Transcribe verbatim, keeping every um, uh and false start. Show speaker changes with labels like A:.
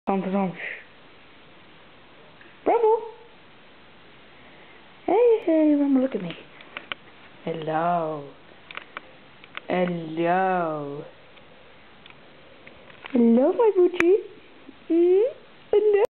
A: Tom, Tom. Rumble. Hey, hey, Rumble, look at me. Hello. Hello. Hello, my booty. Mm? Hello.